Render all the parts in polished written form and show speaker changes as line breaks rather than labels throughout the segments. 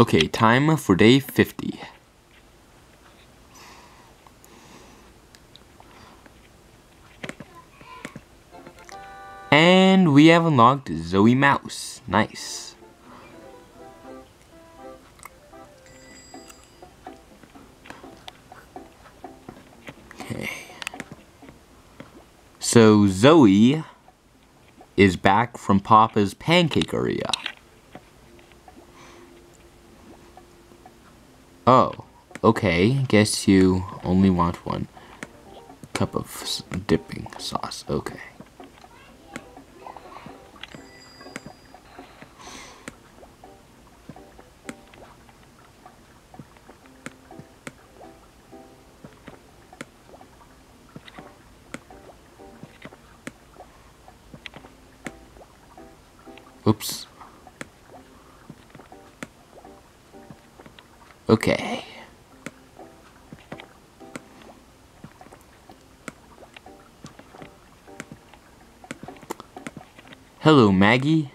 Okay, time for day 50. And we have unlocked Zoe Mouse. Nice. Okay. So Zoe is back from Papa's pancake area. Oh, okay. Guess you only want one cup of dipping sauce. Okay. Oops. Okay. Hello, Maggie.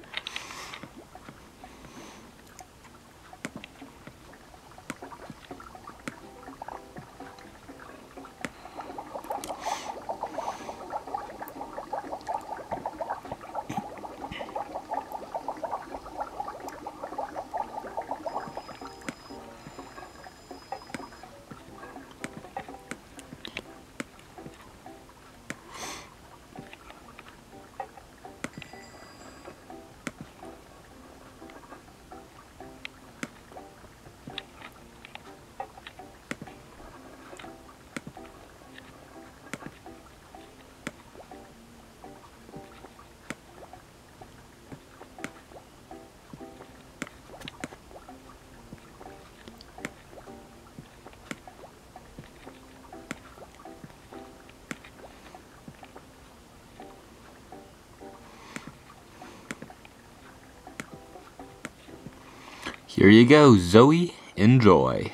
Here you go, Zoe. Enjoy.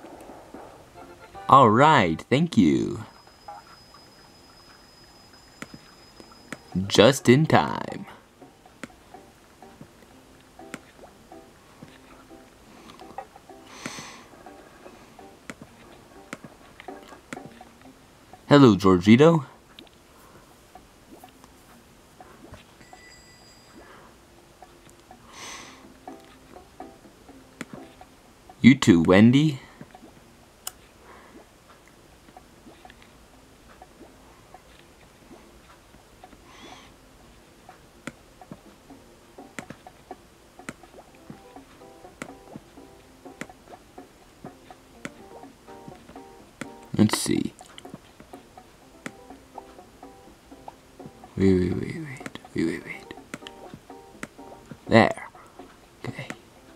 Alright, thank you. Just in time. Hello, Georgito. You too, Wendy. Let's see. Wait. There. Okay.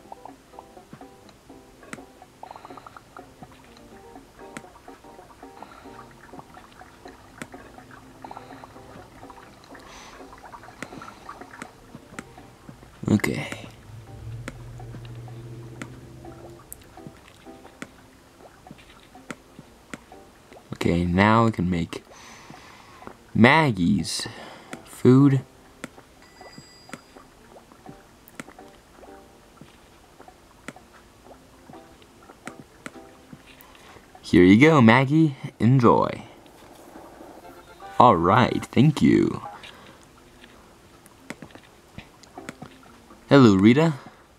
Okay. Okay, now I can make Maggie's food. Here you go, Maggie. Enjoy. Alright, thank you. Hello, Rita.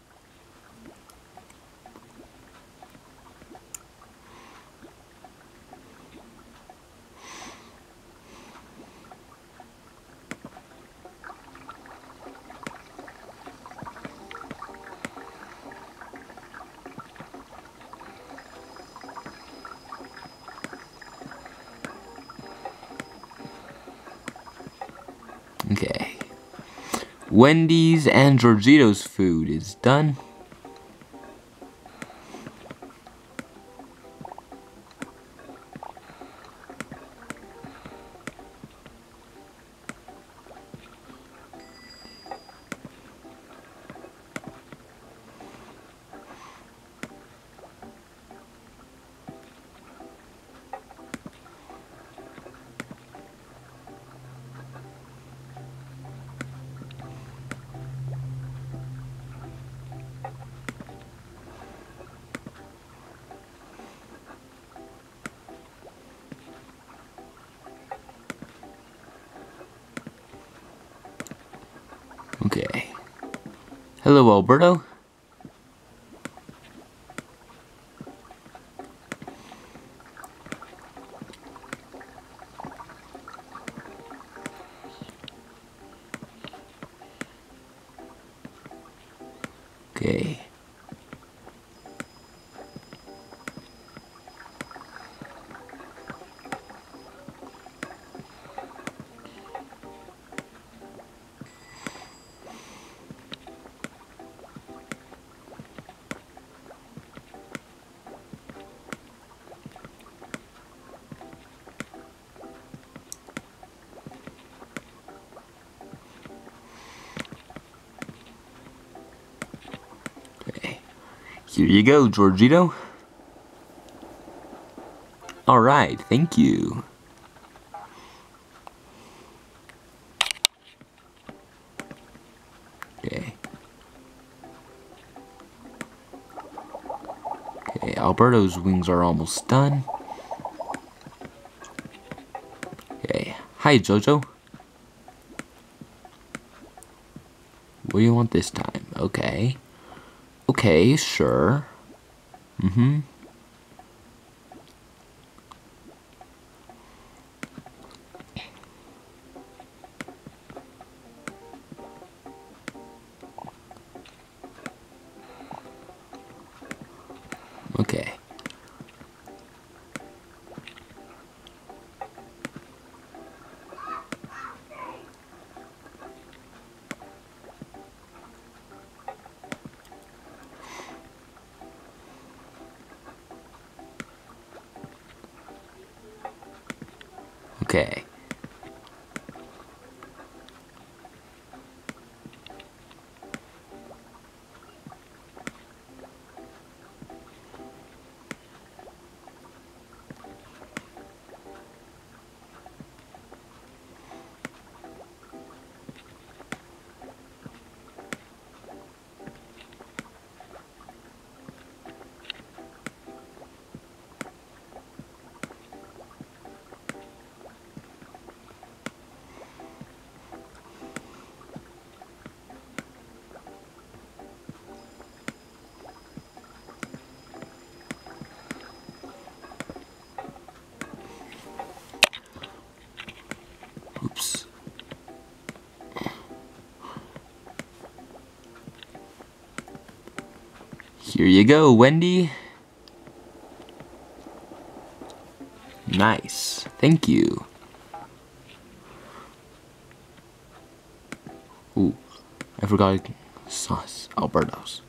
Okay. Wendy's and Georgito's food is done. Okay. Hello, Alberto. Okay. Okay. Here you go, Georgito. Alright, thank you. Okay. Okay, Alberto's wings are almost done. Okay. Hi, Jojo. What do you want this time? Okay. Okay, sure. Mm-hmm. Okay. Okay. Oops. Here you go, Wendy. Nice. Thank you. Ooh, I forgot sauce. Alberto's.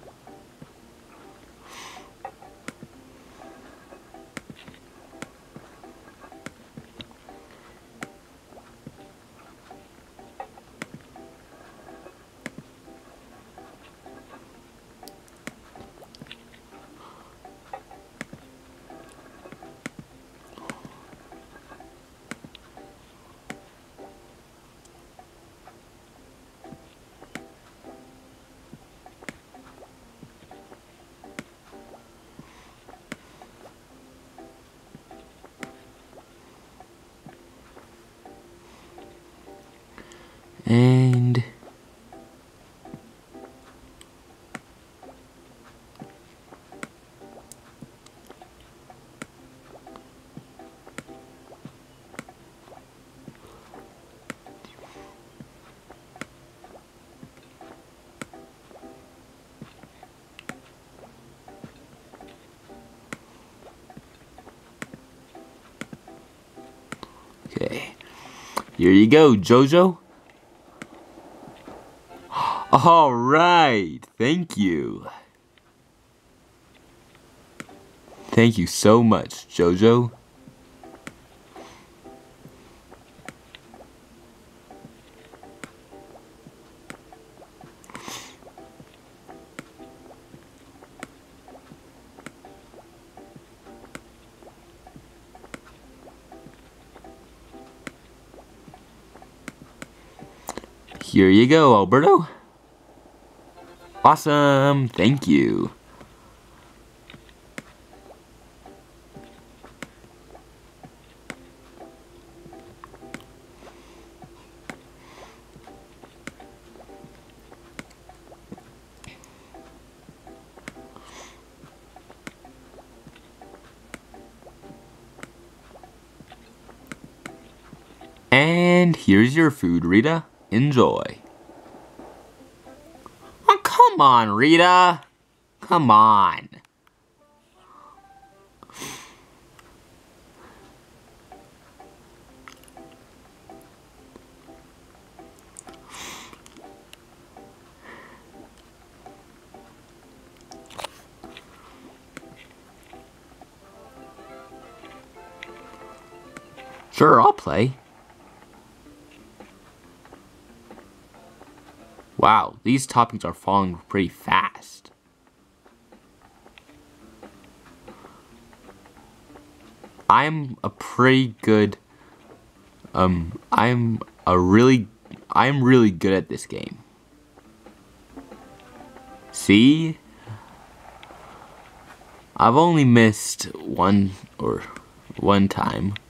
And okay. Here you go, Jojo. All right. Thank you. Thank you so much, Jojo. Here you go, Alberto. Awesome. Thank you. And here's your food, Rita. Enjoy. Oh, come on, Rita. Come on. Sure, I'll play. Wow, these toppings are falling pretty fast. I'm a pretty good, I'm really good at this game. See? I've only missed one time.